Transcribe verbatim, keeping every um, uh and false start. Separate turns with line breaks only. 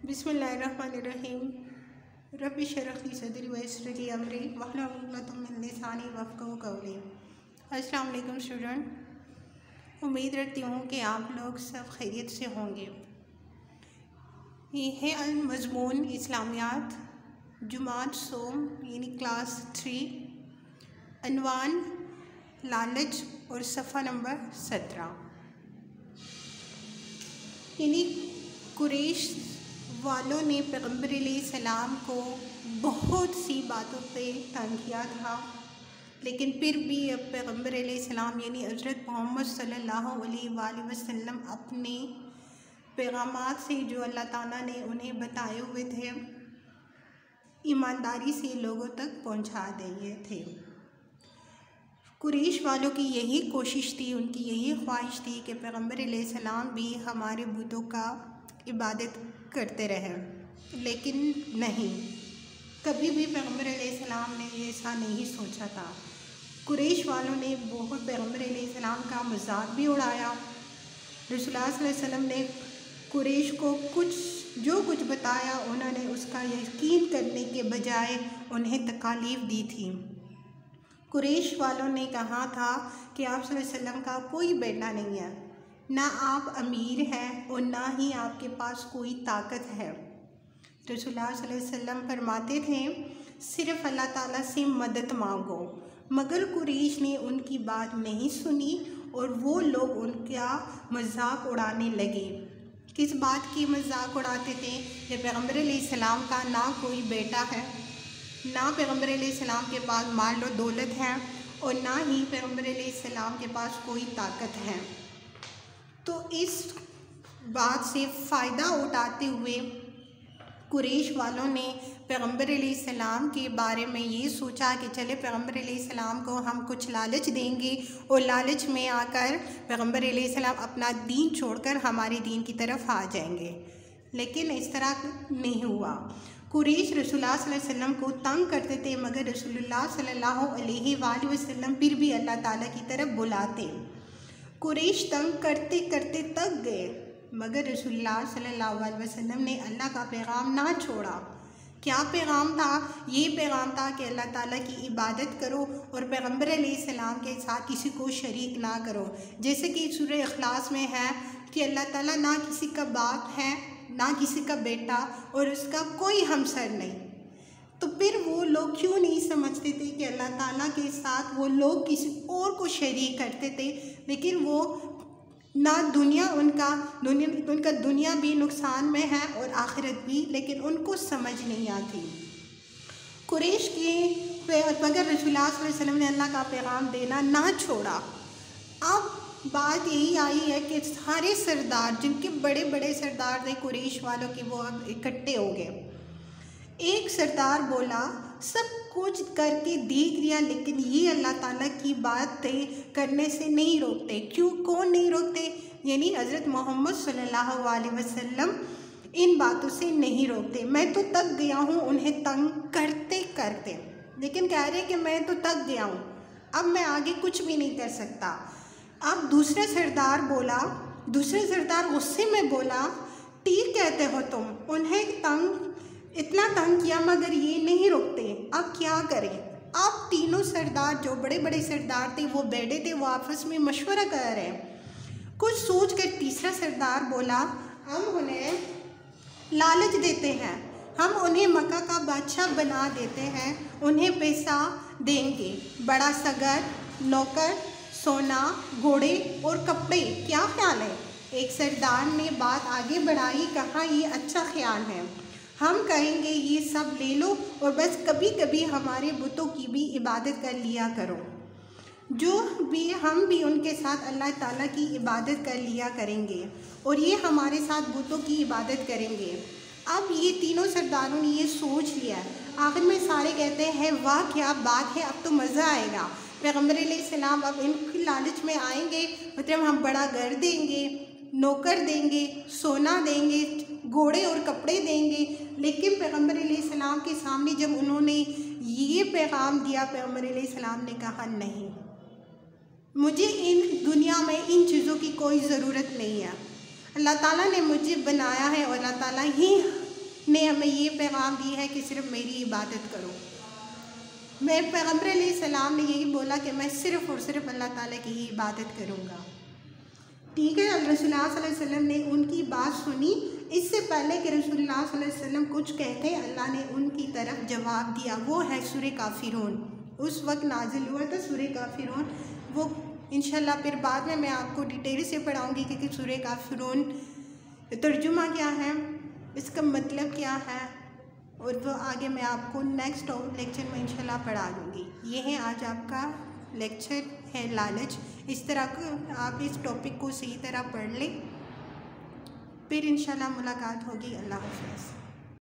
बिस्मिल्लाहिर्रहमानिर्रहीम। रब्बि शरह ली सदरी व यस्सिर ली अमरी वहलुल उक़दतम मिन लिसानी यफ़क़हू क़ौली। अस्सलाम वालेकुम स्टूडेंट, उम्मीद रखती हूँ कि आप लोग सब खैरियत से होंगे। ये है अल मज़मून इस्लामियात जुमात सोम यानी क्लास थ्री, अनवान लालच और सफ़ा नंबर सत्रह। यानी कुरैश वालों ने पैगम्बर अलैहिस्सलाम को बहुत सी बातों पे तंग किया था, लेकिन फिर भी अब पैगम्बर अलैहिस्सलाम यानी हज़रत मोहम्मद सल्लल्लाहु अलैहि वसल्लम अपने पैगामात से जो अल्लाह ताला ने उन्हें बताए हुए थे ईमानदारी से लोगों तक पहुंचा दिए थे। कुरैश वालों की यही कोशिश थी, उनकी यही ख्वाहिश थी कि पैगम्बर अलैहिस्सलाम भी हमारे बुतों का इबादत करते रहे, लेकिन नहीं, कभी भी पैगम्बर अलैहिस्सलाम ने ऐसा नहीं सोचा था। कुरैश वालों ने बहुत पैगम्बर अलैहिस्सलाम का मजाक भी उड़ाया। रसूलुल्लाह सल्लल्लाहु अलैहि वसल्लम ने कुरैश को कुछ जो कुछ बताया उन्होंने उसका यकीन करने के बजाय उन्हें तकालीफ दी थी। कुरैश वालों ने कहा था कि आप सल्लल्लाहु अलैहि वसल्लम का कोई बेटा नहीं है, ना आप अमीर हैं और ना ही आपके पास कोई ताकत है। रसूलुल्लाह सल्लल्लाहु अलैहि वसल्लम फरमाते थे सिर्फ़ अल्लाह ताला से मदद मांगो, मगर कुरैश ने उनकी बात नहीं सुनी और वो लोग उनका मजाक उड़ाने लगे। किस बात की मजाक उड़ाते थे? कि पैगम्बर अलैहिस्सलाम का ना कोई बेटा है, ना पैगम्बर अलैहिस्सलाम के पास माल और दौलत है और ना ही पैगम्बर अलैहिस्सलाम के पास कोई ताकत है। तो इस बात से फ़ायदा उठाते हुए कुरैश वालों ने पैगम्बर अलैहिस्सलाम के बारे में ये सोचा कि चले पैगम्बर अलैहिस्सलाम को हम कुछ लालच देंगे और लालच में आकर पैगम्बर अलैहिस्सलाम अपना दीन छोड़कर हमारे दीन की तरफ आ जाएंगे, लेकिन इस तरह नहीं हुआ। कुरैश रसूलुल्लाह सल्लल्लाहु अलैहि वसल्लम को तंग करते थे, मगर रसूलुल्लाह सल्लल्लाहु अलैहि वसल्लम फिर भी अल्लाह ताला की तरफ बुलाते। कुरैश तंग करते करते तक गए, मगर रसूलुल्लाह सल्लल्लाहु अलैहि वसल्लम ने अल्लाह का पैगाम ना छोड़ा। क्या पैगाम था? ये पैगाम था कि अल्लाह ताला की इबादत करो और पैगम्बर अलैहिस्सलाम के साथ किसी को शरीक ना करो। जैसे कि सूरह इखलास में है कि अल्लाह ताला ना किसी का बाप है, ना किसी का बेटा और उसका कोई हमसर नहीं। तो फिर वो लोग क्यों नहीं समझते थे कि अल्लाह ताला के साथ वो लोग किसी और को शरीक करते थे, लेकिन वो ना दुनिया उनका दुनिया उनका दुनिया भी नुकसान में है और आखिरत भी, लेकिन उनको समझ नहीं आती। कुरैश के मगर रसूलुल्लाह सल्लल्लाहु अलैहि वसल्लम ने अल्लाह का पैगाम देना ना छोड़ा। अब बात यही आई है कि सारे सरदार, जिनके बड़े बड़े सरदार थे कुरैश वालों के, वो अब इकट्ठे हो गए। एक सरदार बोला सब कुछ करके देख लिया, लेकिन ये अल्लाह ताला की बात करने से नहीं रोकते। क्यों? कौन नहीं रोकते? यानी हज़रत मोहम्मद सल्लल्लाहु अलैहि वसल्लम इन बातों से नहीं रोकते। मैं तो तक गया हूँ उन्हें तंग करते करते, लेकिन कह रहे कि मैं तो तक गया हूँ, अब मैं आगे कुछ भी नहीं कर सकता। अब दूसरा सरदार बोला, दूसरे सरदार गुस्से में बोला ठीक कहते हो तुम, उन्हें तंग इतना तंग किया मगर ये नहीं रुकते, अब क्या करें? अब तीनों सरदार जो बड़े बड़े सरदार थे वो बैठे थे, वो आपस में मशवरा कर रहे हैं। कुछ सोच कर तीसरा सरदार बोला हम उन्हें लालच देते हैं, हम उन्हें मक्का का बादशाह बना देते हैं, उन्हें पैसा देंगे, बड़ा सगर, नौकर, सोना, घोड़े और कपड़े, क्या ख्याल है? एक सरदार ने बात आगे बढ़ाई, कहा ये अच्छा ख्याल है, हम कहेंगे ये सब ले लो और बस कभी कभी हमारे बुतों की भी इबादत कर लिया करो, जो भी हम भी उनके साथ अल्लाह ताला की इबादत कर लिया करेंगे और ये हमारे साथ बुतों की इबादत करेंगे। अब ये तीनों सरदारों ने ये सोच लिया। आखिर में सारे कहते हैं वाह क्या बात है, अब तो मज़ा आएगा। पैगम्बर अलैहिस्सलाम अब इनकी लालच में आएंगे, मतलब हम बड़ा घर देंगे, नौकर देंगे, सोना देंगे, घोड़े और कपड़े देंगे। लेकिन पैगम्बर अलैहिस्सलाम के सामने जब उन्होंने ये पैगाम दिया, पैगम्बर अलैहिस्सलाम ने कहा नहीं, मुझे इन दुनिया में इन चीज़ों की कोई ज़रूरत नहीं है। अल्लाह ताला ने मुझे बनाया है और अल्लाह ताला ही ने हमें ये पैगाम दी है कि सिर्फ मेरी इबादत करो। मैं पैगम्बर अलैहिस्सलाम ने यही बोला कि मैं सिर्फ़ और सिर्फ अल्लाह ताला की ही इबादत करूँगा। ठीक है, रसूलुल्लाह सल्लल्लाहु अलैहि वसल्लम ने उनकी बात सुनी। इससे पहले कि रसूलुल्लाह सल्लल्लाहु अलैहि वसल्लम कुछ कहते, अल्लाह ने उनकी तरफ जवाब दिया। वो है सूरह काफिरून। उस वक्त नाजिल हुआ था सूरह काफिरून। वो इंशाल्लाह फिर बाद में मैं आपको डिटेल से पढ़ाऊँगी कि सूरह काफिरून तर्जुमा क्या है, इसका मतलब क्या है, और वो आगे मैं आपको नेक्स्ट लेक्चर में इंशाल्लाह पढ़ा दूँगी। ये है आज आपका लेक्चर है लालच। इस तरह का आप इस टॉपिक को सही तरह पढ़ लें, फिर इंशाल्लाह मुलाकात होगी। अल्लाह हाफ़िज़।